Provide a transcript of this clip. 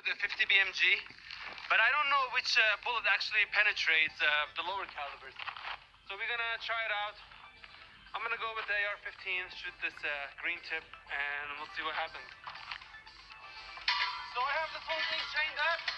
The 50 BMG, but I don't know which bullet actually penetrates the lower calibers. So we're gonna try it out. I'm gonna go with the AR-15, shoot this green tip, and we'll see what happens. So I have this whole thing chained up.